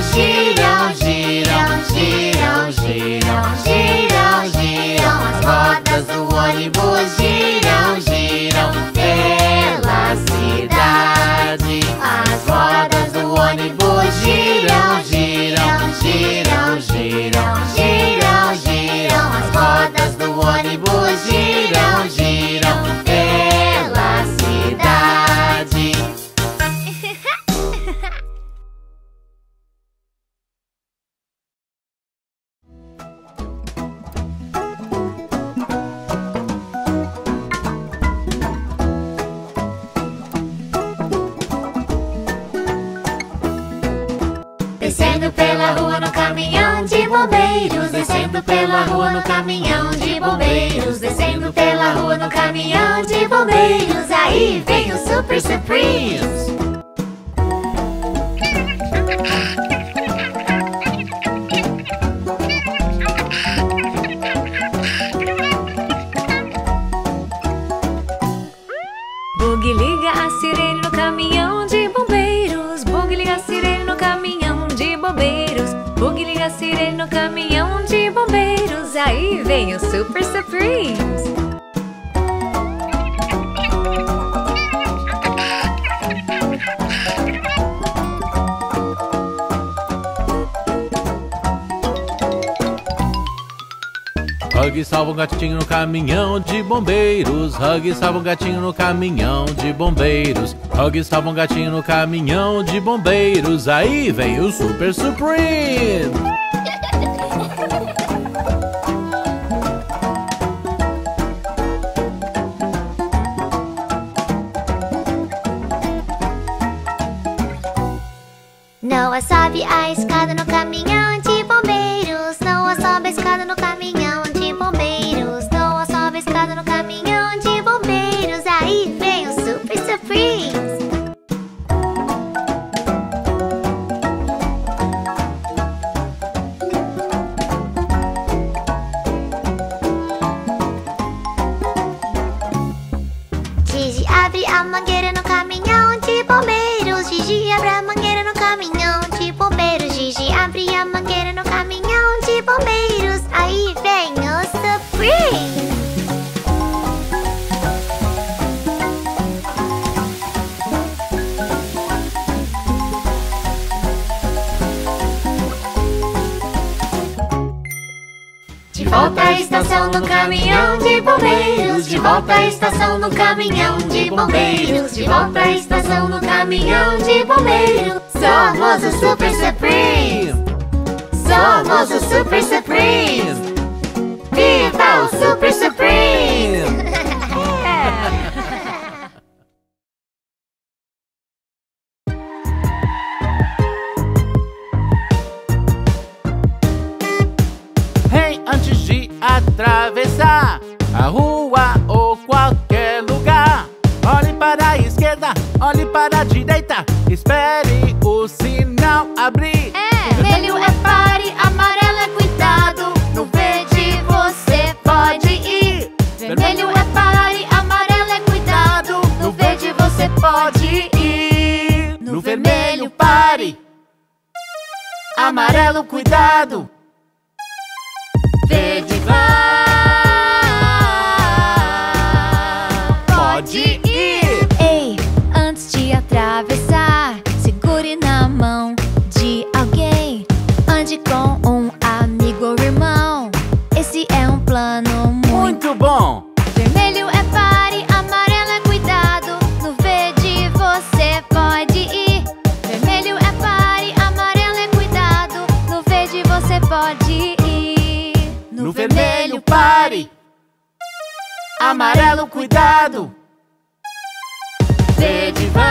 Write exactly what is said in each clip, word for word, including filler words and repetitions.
giram, giram, giram, giram, giram, giram. As rodas do ônibus giram, giram pela cidade. As rodas do ônibus giram, giram, giram, giram, giram, giram. As rodas do ônibus giram, giram pela cidade. Descendo pela rua no caminhão de bombeiros, descendo pela rua no caminhão de bombeiros, descendo pela rua no caminhão de bombeiros. Aí vem o Super Supremes. Bug liga a sirene no caminhão de bombeiros. Bug liga a sirene no caminhão de bombeiros. Bug liga a sirene no caminhão de bombeiros. Aí vem o Super Supremes. Hug salva um gatinho no caminhão de bombeiros. Hug salva um gatinho no caminhão de bombeiros. Hug salva um gatinho no caminhão de bombeiros. Aí vem o Super Supreme. Noah sobe a escada no caminhão de bombeiros. Noah sobe a escada no caminhão de bombeiros. Noah sobe a escada no caminhão de bombeiros. Aí vem o Super Supremes. Gigi abre a mangueira no caminhão de bombeiros. Gigi abre a mangueira no caminhão de bombeiros. Gigi abre a mangueira no caminhão de bombeiros. Aí vem o Supreme. De volta à estação no caminhão de bombeiros. De volta à estação no caminhão de bombeiros. De volta à estação no caminhão de bombeiros. Somos o Super Supreme. Somos o Super Supreme. Viva o Super Supreme. Antes de atravessar a rua ou qualquer lugar, olhe para a esquerda, olhe para a direita, espere o sinal abrir. É, vermelho é pare, amarelo é cuidado, no verde você pode ir. Vermelho é pare, amarelo é cuidado, no verde você pode ir. No vermelho pare, amarelo cuidado, verde vai, pode ir. Ei, antes de atravessar, segure na mão de alguém. Ande com um amigo ou irmão. Esse é um plano muito, muito bom. Vermelho é pare, amarelo é cuidado, no verde você pode ir. Vermelho é pare, amarelo é cuidado, no verde você pode ir. No vermelho pare, amarelo cuidado, verde vai,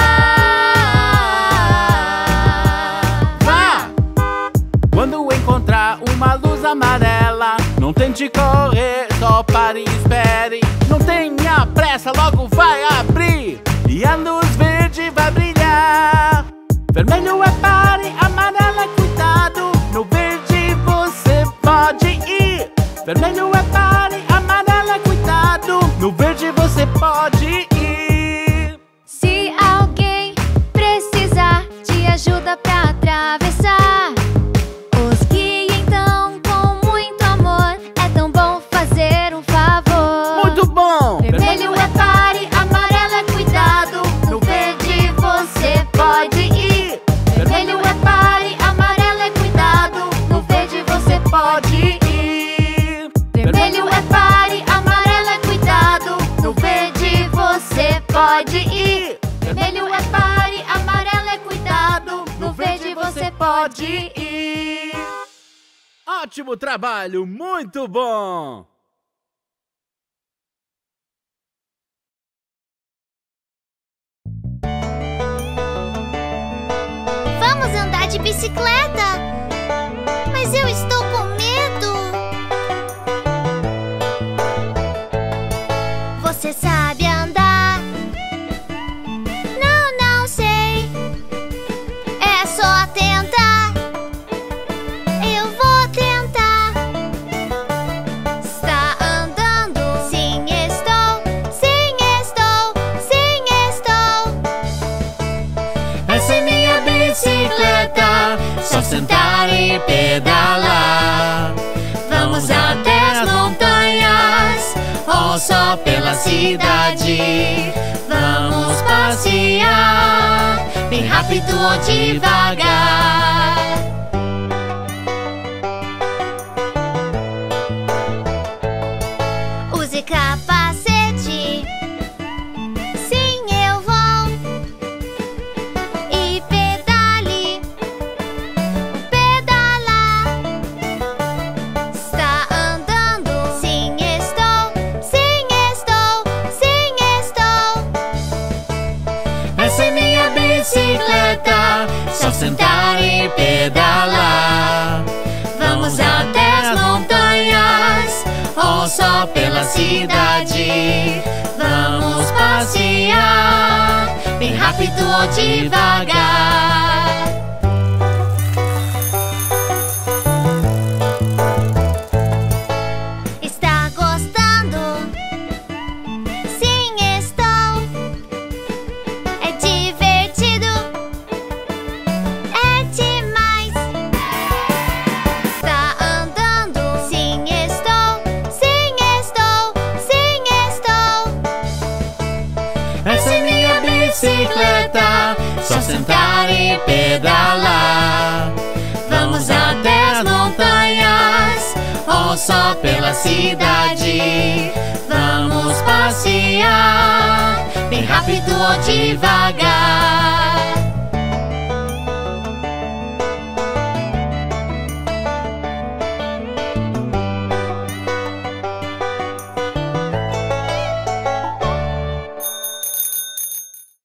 vá! Quando encontrar uma luz amarela, não tente correr, só pare e espere. Não tenha pressa, logo vai abrir e a luz verde vai brilhar. Vermelho é pare, amarelo é cuidado, no verde você pode ir. Vermelho é pare, amarelo é cuidado, no verde você pode ir. Se alguém precisar de ajuda pra atravessar, pode ir. Vermelho é pare, amarelo é cuidado, no verde você pode ir. Ótimo trabalho, muito bom! Vamos andar de bicicleta. Mas eu estou com medo. Você sabe andar? Não, não sei. É só tentar. Eu vou tentar. Está andando? Sim, estou. Sim, estou. Sim, estou. Essa é minha bicicleta, só sentar e pedalar. Vamos até as montanhas ou só pela cidade. Vamos passear, bem rápido ou devagar. Use capacete. Sim, eu vou. E pedale. Pedalar. Está andando? Sim, estou. Sim, estou. Sim, estou. Essa é minha bicicleta, só sentar e pedalar. Vamos até as montanhas ou só pela cidade. Vamos passear, bem rápido ou devagar. Está gostando? Sim, estou. É divertido. É demais. Está andando? Sim, estou. Sim, estou. Sim, estou. Essa é minha bicicleta, só sentar e pedalar. Vamos até as montanhas ou só pela cidade. Vamos passear, bem rápido ou devagar.